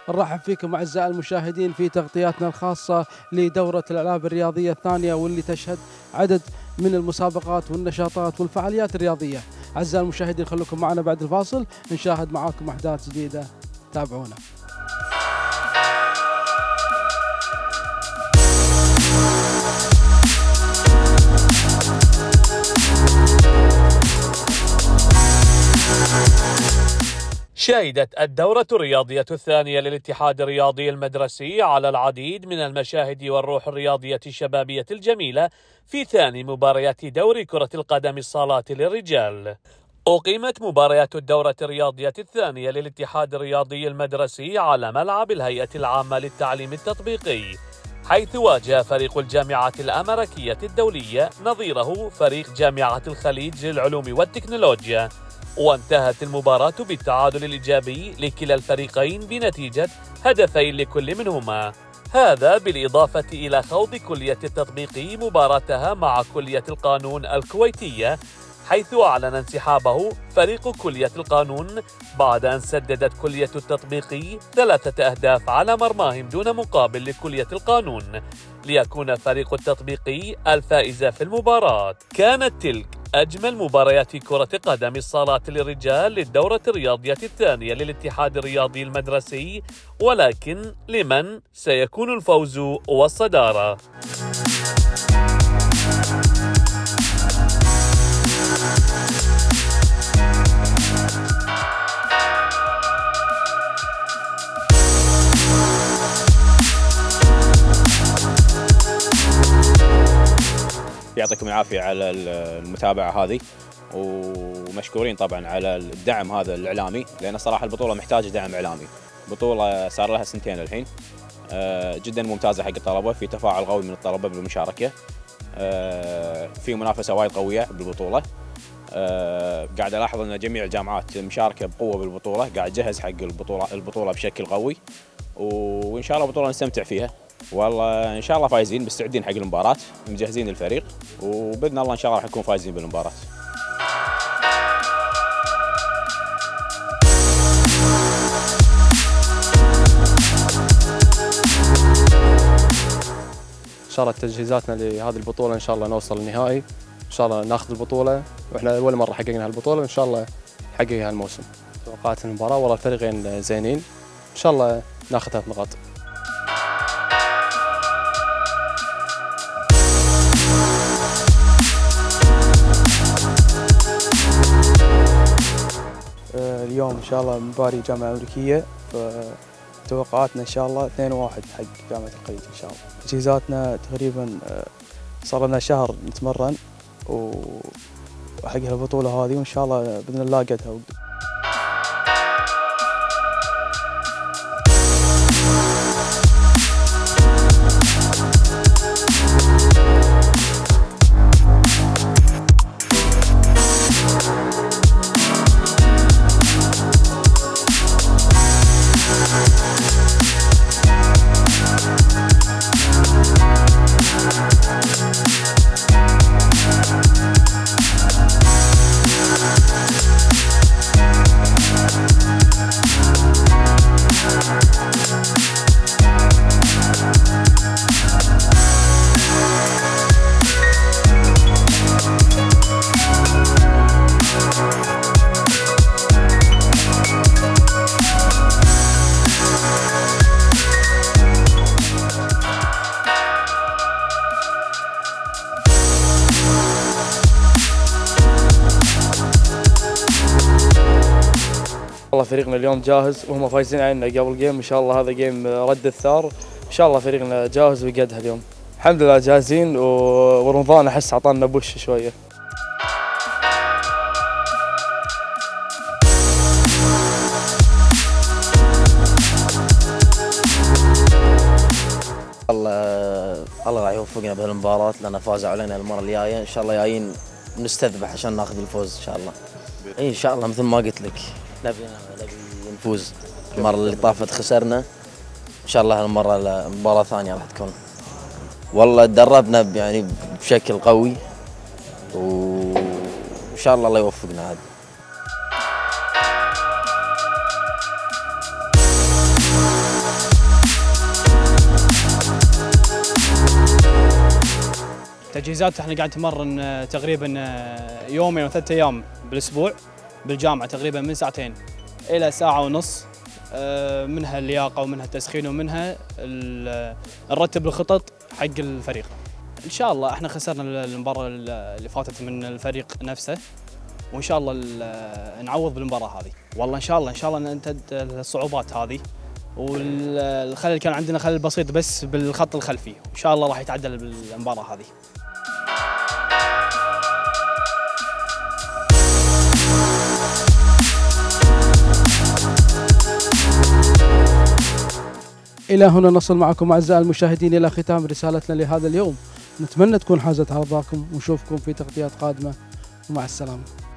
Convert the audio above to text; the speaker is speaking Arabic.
نرحب فيكم أعزائي المشاهدين في تغطياتنا الخاصة لدورة الألعاب الرياضية الثانية، واللي تشهد عدد من المسابقات والنشاطات والفعاليات الرياضية. أعزائي المشاهدين خلوكم معنا بعد الفاصل نشاهد معاكم أحداث جديدة، تابعونا. شهدت الدورة الرياضية الثانية للاتحاد الرياضي المدرسي على العديد من المشاهد والروح الرياضية الشبابية الجميلة في ثاني مباريات دوري كرة القدم الصالات للرجال. أقيمت مباريات الدورة الرياضية الثانية للاتحاد الرياضي المدرسي على ملعب الهيئة العامة للتعليم التطبيقي، حيث واجه فريق الجامعة الأمريكية الدولية نظيره فريق جامعة الخليج للعلوم والتكنولوجيا، وانتهت المباراة بالتعادل الإيجابي لكلا الفريقين بنتيجة هدفين لكل منهما، هذا بالإضافة إلى خوض كلية التطبيق مباراتها مع كلية القانون الكويتية، حيث أعلن انسحابه فريق كلية القانون بعد أن سددت كلية التطبيق 3 أهداف على مرماهم دون مقابل لكلية القانون، ليكون فريق التطبيق الفائز في المباراة. كانت تلك أجمل مباريات كرة قدم الصالات للرجال للدورة الرياضية الثانية للاتحاد الرياضي المدرسي، ولكن لمن سيكون الفوز والصدارة؟ يعطيكم العافية على المتابعة هذه، ومشكورين طبعا على الدعم هذا الإعلامي، لأن صراحة البطولة محتاجة دعم إعلامي. بطولة صار لها 2 الحين، جدا ممتازة حق الطلبة، في تفاعل قوي من الطلبة بالمشاركة، في منافسة وايد قوية بالبطولة. قاعد ألاحظ أن جميع الجامعات المشاركة بقوة بالبطولة، قاعد تجهز حق البطولة بشكل قوي، وإن شاء الله البطولة نستمتع فيها. والله ان شاء الله فايزين، مستعدين حق المباراة، مجهزين الفريق، وباذن الله ان شاء الله راح نكون فايزين بالمباراة. ان شاء الله تجهيزاتنا لهذه البطولة ان شاء الله نوصل النهائي، ان شاء الله ناخذ البطولة، واحنا اول مرة حققنا هالبطولة، وان شاء الله نحققها الموسم. توقعات المباراة والله الفريقين زينين، ان شاء الله ناخذ 3 نقاط. اليوم إن شاء الله مباراة جامعة أمريكية، فتوقعاتنا إن شاء الله 2-1 حق جامعة الخليج إن شاء الله. تجهيزاتنا تقريبا صار لنا شهر نتمرن وحق البطولة هذه، وإن شاء الله بإذن الله قدها. والله فريقنا اليوم جاهز، وهم فايزين علينا قبل جيم، ان شاء الله هذا جيم رد الثار، ان شاء الله فريقنا جاهز ويقدها اليوم. الحمد لله جاهزين، ورمضان احس اعطانا بوش شويه. الله راح يوفقنا بهالمباراة، لأن فازوا علينا المرة الجاية، إن شاء الله جايين نستذبح عشان ناخذ الفوز إن شاء الله. إن شاء الله مثل ما قلت لك نبي نفوز. المرة اللي طافت خسرنا، إن شاء الله هالمرة مباراة ثانية راح تكون. والله تدربنا يعني بشكل قوي، وإن شاء الله يوفقنا عاد. تجهيزات احنا قاعد نتمرن تقريبا يومين او 3 ايام بالاسبوع بالجامعه، تقريبا من ساعتين الى ساعه ونص، منها اللياقه ومنها التسخين ومنها نرتب الخطط حق الفريق. ان شاء الله احنا خسرنا المباراه اللي فاتت من الفريق نفسه، وان شاء الله نعوض بالمباراه هذه. والله ان شاء الله ننتهي الصعوبات هذه، والخلل كان عندنا خلل بسيط بس بالخط الخلفي، وان شاء الله راح يتعدل بالمباراه هذه. إلى هنا نصل معكم أعزائي المشاهدين إلى ختام رسالتنا لهذا اليوم. نتمنى تكون حازت على رضاكم، ونشوفكم في تغطيات قادمة، ومع السلامة.